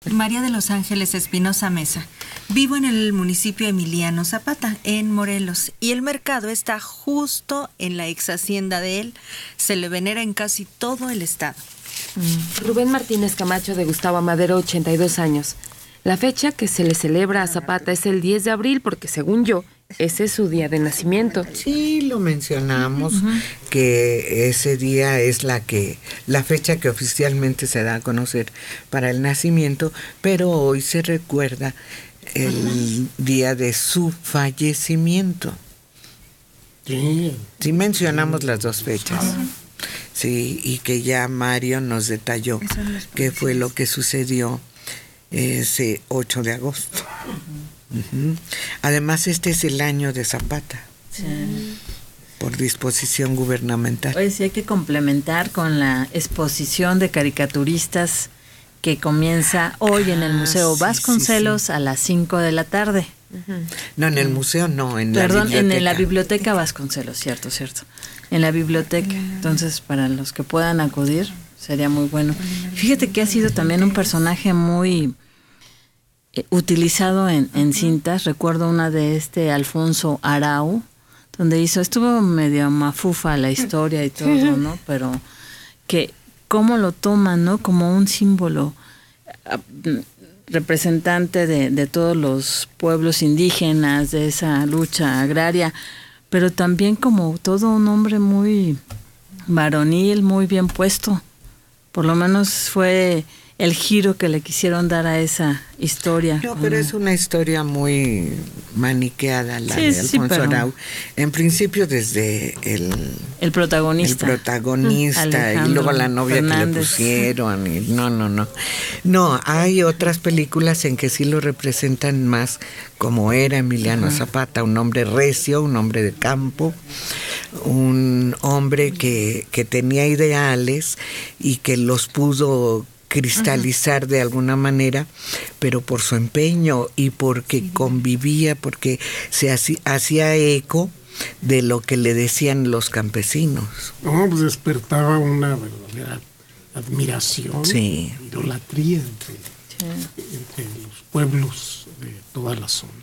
María de los Ángeles Espinosa Mesa. Vivo en el municipio Emiliano Zapata, en Morelos, y el mercado está justo en la ex hacienda de él. Se le venera en casi todo el estado. Rubén Martínez Camacho de Gustavo Amadero, 82 años. La fecha que se le celebra a Zapata es el 10 de abril porque, según yo, ese es su día de nacimiento. Sí, lo mencionamos, que ese día es la fecha que oficialmente se da a conocer para el nacimiento, pero hoy se recuerda el día de su fallecimiento. Sí mencionamos las dos fechas. Sí, y que ya Mario nos detalló qué fue lo que sucedió ese 8 de agosto. Además, este es el año de Zapata, por disposición gubernamental. Oye, sí hay que complementar con la exposición de caricaturistas que comienza hoy en el Museo Vasconcelos a las 5 de la tarde. No, en el museo no, en Perdón, la biblioteca. en la biblioteca Vasconcelos, cierto. En la biblioteca. Entonces, para los que puedan acudir, sería muy bueno. Fíjate que ha sido también un personaje muy utilizado en cintas. Recuerdo una de Alfonso Arau, donde estuvo medio mafufa la historia y todo, ¿no? Pero que cómo lo toman, ¿no? Como un símbolo representante de todos los pueblos indígenas, de esa lucha agraria, pero también como todo un hombre muy varonil, muy bien puesto. Por lo menos fue el giro que le quisieron dar a esa historia. No, pero es una historia muy maniqueada la de Alfonso Arau. En principio desde el protagonista y luego la novia Fernández. Que le pusieron. Y no. No, hay otras películas en que sí lo representan más como era Emiliano Zapata, un hombre recio, un hombre de campo, un hombre que tenía ideales y que los pudo cristalizar de alguna manera, pero por su empeño y porque convivía, porque se hacía eco de lo que le decían los campesinos. No, pues despertaba una verdadera admiración, idolatría entre los pueblos de toda la zona.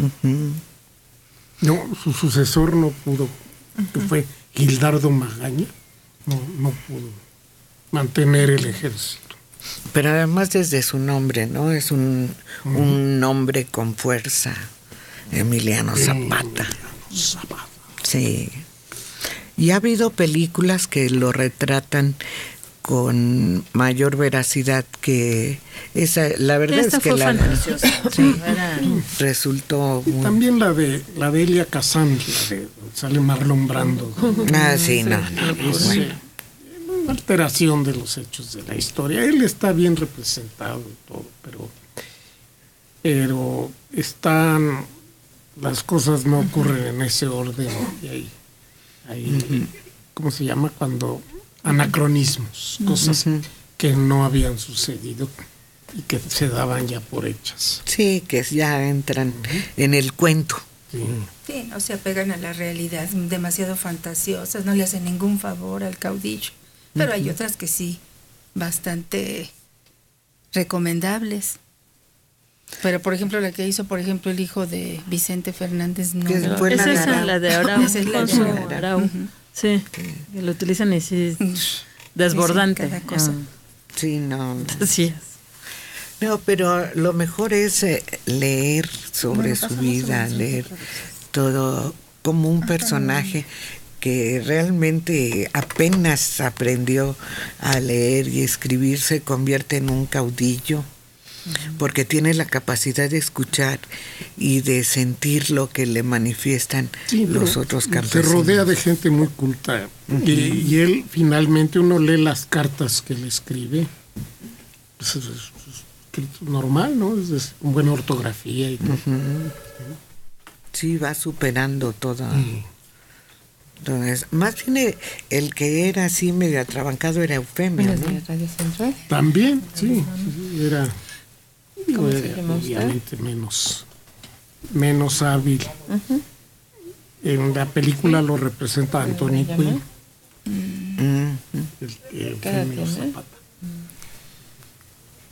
No, su sucesor no pudo, que fue Gildardo Magaña, no pudo mantener el ejército. Pero además desde su nombre, ¿no? Es un nombre con fuerza, Emiliano Zapata. Sí. Y ha habido películas que lo retratan con mayor veracidad que esa. La verdad es que resultó muy... También la de Elia Kazan, sale Marlon Brando. Sí, no. Una alteración de los hechos de la historia. Él está bien representado y todo, pero están, las cosas no ocurren en ese orden, y hay ¿cómo se llama? Cuando anacronismos, cosas que no habían sucedido y que se daban ya por hechas. Sí, que ya entran en el cuento. Sí, no se apegan a la realidad, demasiado fantasiosas, no le hacen ningún favor al caudillo. Pero hay otras que sí, bastante recomendables. Pero, por ejemplo, la que hizo, el hijo de Vicente Fernández, no. Esa es la de Arau. Esa es la de Arau. Sí, que lo utilizan y sí, desbordante. Cada cosa. Sí, no. Así es. No, pero lo mejor es leer sobre su vida, leer todo como un personaje que realmente apenas aprendió a leer y escribir, se convierte en un caudillo, porque tiene la capacidad de escuchar y de sentir lo que le manifiestan los otros campesinos. Se rodea de gente muy culta, y él finalmente, uno lee las cartas que le escribe, pues es normal, ¿no? Es con buena ortografía y todo. Sí, va superando todo. Entonces, más bien el que era así medio atrabancado era Eufemio, ¿no? Radio Central. También, sí, era obviamente menos hábil. En la película lo representa Antonio Quinn, el Eufemio Zapata.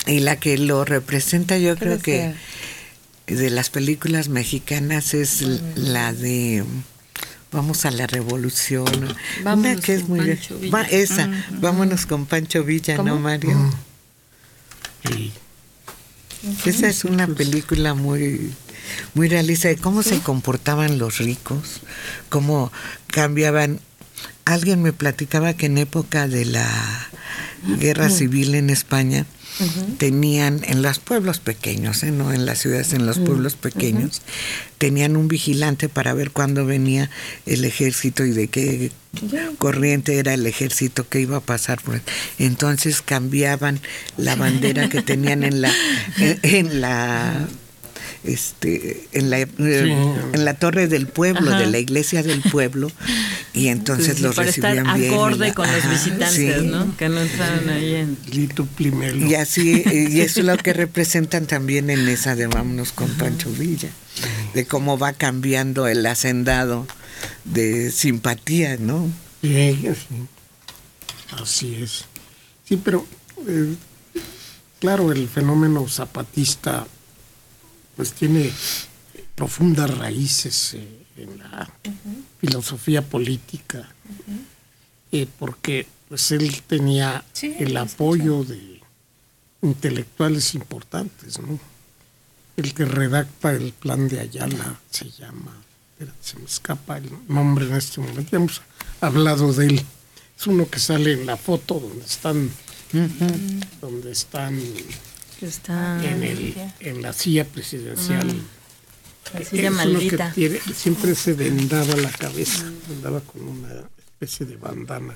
Y la que lo representa, yo creo que de las películas mexicanas es la de Vamos a la Revolución. Una que es muy esa, Vámonos con Pancho Villa, ¿cómo? ¿No, Mario? Sí. Esa es una película muy realista de cómo se comportaban los ricos, cómo cambiaban. Alguien me platicaba que en época de la guerra civil en España tenían en los pueblos pequeños, no en las ciudades, en los pueblos pequeños, tenían un vigilante para ver cuándo venía el ejército y de qué corriente era el ejército que iba a pasar por. Entonces cambiaban la bandera que tenían en la torre del pueblo, de la iglesia del pueblo, y entonces los recibían para estar bien. Acorde con los visitantes, ¿no? Que no entraran ahí en... Y así, y eso es lo que representan también en esa de Vámonos con Pancho Villa, de cómo va cambiando el hacendado de simpatía, ¿no? Sí, así es. Sí, pero claro, el fenómeno zapatista pues tiene profundas raíces en la filosofía política, porque pues él tenía el apoyo de intelectuales importantes, ¿no? El que redacta el Plan de Ayala se llama, se me escapa el nombre en este momento, hemos hablado de él, es uno que sale en la foto donde están en la silla presidencial. La silla maldita. Siempre se vendaba la cabeza, vendaba con una especie de bandana.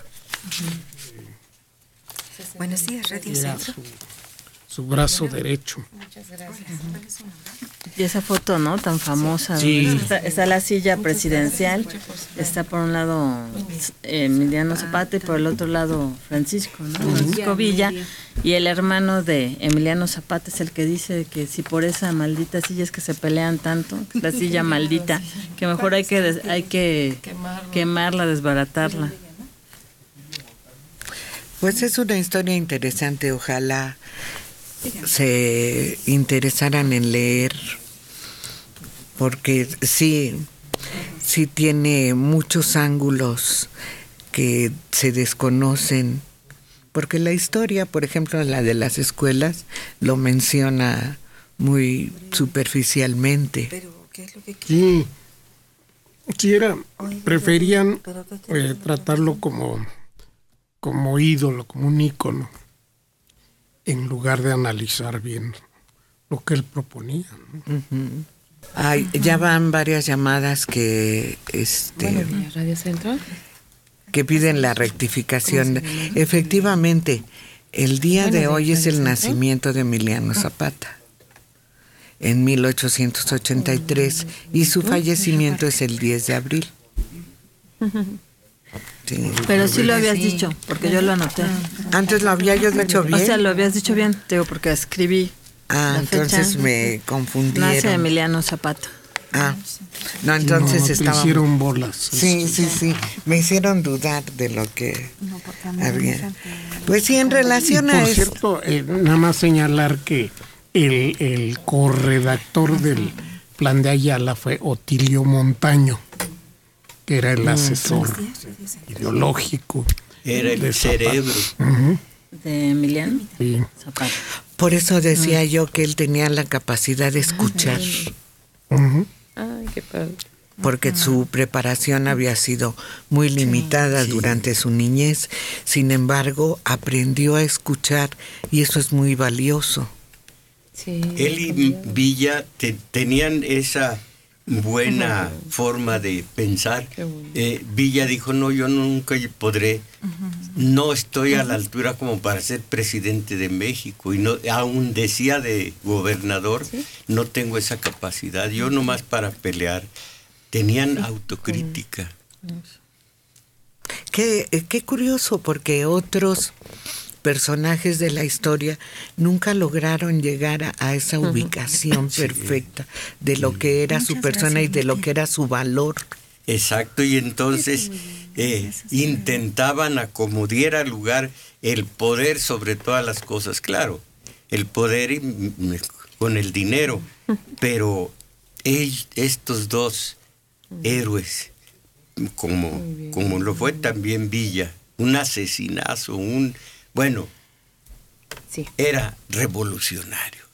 Buenos días, Radio Centro. Su brazo derecho. Muchas gracias. Y esa foto, ¿no? Tan famosa. Sí. Está la silla presidencial, está por un lado Emiliano Zapata y por el otro lado Francisco, ¿no? Francisco Villa. Y el hermano de Emiliano Zapata es el que dice que si por esa maldita silla es que se pelean tanto, la silla maldita, que mejor hay que quemarla, desbaratarla. Pues es una historia interesante, ojalá se interesaran en leer, porque sí tiene muchos ángulos que se desconocen, porque la historia, por ejemplo, la de las escuelas, lo menciona muy superficialmente. Pero, ¿qué es lo que sí, preferían tratarlo como ídolo, como un ícono, en lugar de analizar bien lo que él proponía, ¿no? Ya van varias llamadas que Radio Centro, que piden la rectificación. Efectivamente, el día de hoy es el nacimiento de Emiliano Zapata, en 1883, y su fallecimiento es el 10 de abril. Sí. Pero sí lo habías dicho, porque yo lo anoté. Antes lo había yo dicho bien. O sea, lo habías dicho bien, digo, porque escribí. Entonces me confundieron. Nace Emiliano Zapata. No, entonces estaba. Me hicieron bolas. Sí. Me hicieron dudar de lo que había. Pues sí, en relación a eso. Por cierto, nada más señalar que el corredactor del Plan de Ayala fue Otilio Montaño, que era el asesor ideológico. Era el cerebro. De Emiliano Zapata. Por eso decía yo que él tenía la capacidad de escuchar. Ay, qué padre. Porque su preparación había sido muy limitada durante su niñez. Sin embargo, aprendió a escuchar y eso es muy valioso. Sí. Él y Villa tenían esa buena forma de pensar. Villa dijo, no, yo nunca podré, no estoy a la altura como para ser presidente de México, y no, aún decía de gobernador, no tengo esa capacidad, yo nomás para pelear. Tenían autocrítica. Qué curioso, porque otros personajes de la historia nunca lograron llegar a esa ubicación perfecta de lo que era su persona y de lo que era su valor. Exacto, y entonces intentaban a como diera lugar el poder sobre todas las cosas. Claro, el poder con el dinero, pero estos dos héroes, como lo fue también Villa, un asesinazo, era revolucionario.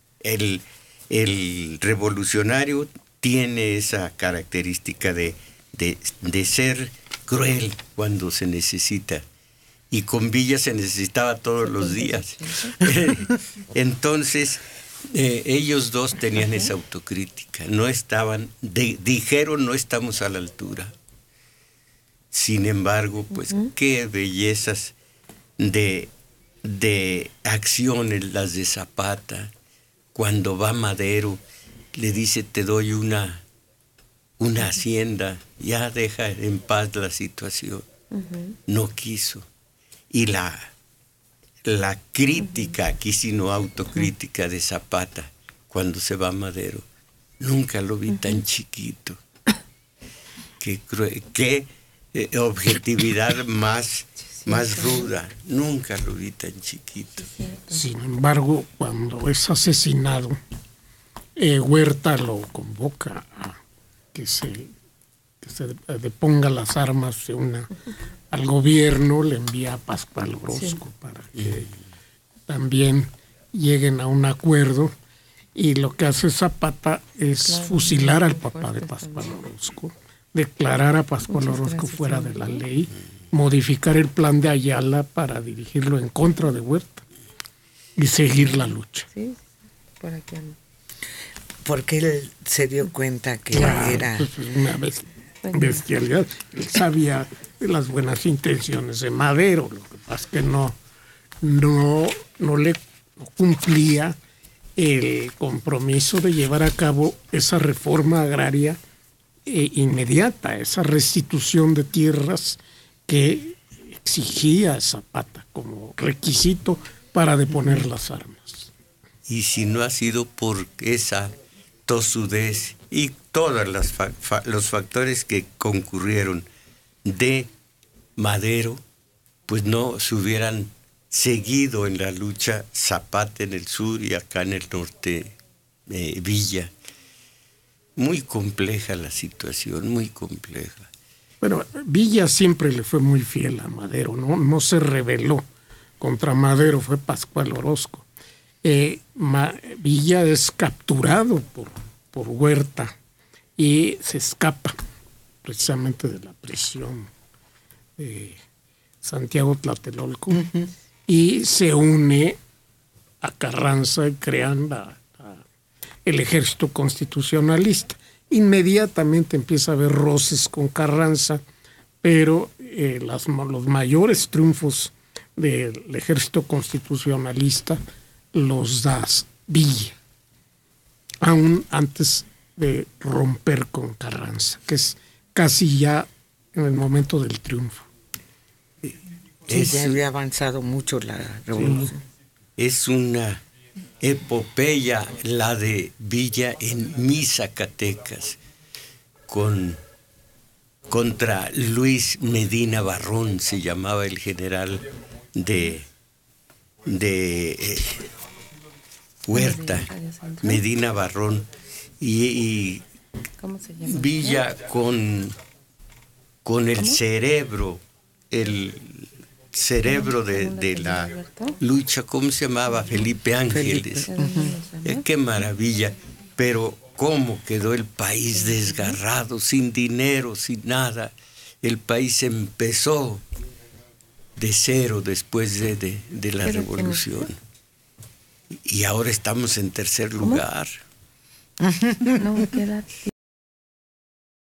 El revolucionario tiene esa característica de ser cruel cuando se necesita. Y con Villa se necesitaba todos los días. Entonces, ellos dos tenían esa autocrítica. No estaban, dijeron, no estamos a la altura. Sin embargo, pues qué bellezas de acciones las de Zapata. Cuando va Madero, le dice, te doy una hacienda, ya deja en paz la situación. No quiso. Y la crítica, aquí sino autocrítica de Zapata, cuando se va a Madero, nunca lo vi tan chiquito. Qué objetividad más ruda, nunca lo vi tan chiquito. Sin embargo, cuando es asesinado, Huerta lo convoca a que se deponga las armas, se una al gobierno, le envía a Pascual Orozco para que también lleguen a un acuerdo, y lo que hace Zapata es fusilar al papá de Pascual Orozco, declarar a Pascual Orozco fuera de la ley, modificar el plan de Ayala para dirigirlo en contra de Huerta y seguir la lucha. Sí, por aquí. Porque él se dio cuenta que era una bestialidad. Él sabía de las buenas intenciones de Madero, lo que pasa es que no cumplía el compromiso de llevar a cabo esa reforma agraria inmediata, esa restitución de tierras que exigía Zapata como requisito para deponer las armas. Y si no ha sido por esa tosudez y todos los factores que concurrieron de Madero, pues no se hubieran seguido en la lucha Zapata en el sur y acá en el norte Villa. Muy compleja la situación, muy compleja. Pero Villa siempre le fue muy fiel a Madero, no se rebeló contra Madero, fue Pascual Orozco. Villa es capturado por Huerta y se escapa precisamente de la prisión de Santiago Tlatelolco y se une a Carranza y crean el ejército constitucionalista. Inmediatamente empieza a haber roces con Carranza, pero los mayores triunfos del ejército constitucionalista los da Villa, aún antes de romper con Carranza, que es casi ya en el momento del triunfo. Ya había avanzado mucho la revolución. Es una epopeya la de Villa en Zacatecas contra Luis Medina Barrón, se llamaba el general de Huerta, Medina Barrón, y ¿cómo se llama? Villa con el cerebro, el cerebro de la lucha, ¿cómo se llamaba? Felipe Ángeles. Qué maravilla, pero cómo quedó el país desgarrado, sin dinero, sin nada. El país empezó de cero después de la revolución. Y ahora estamos en tercer lugar. No, ¿qué edad?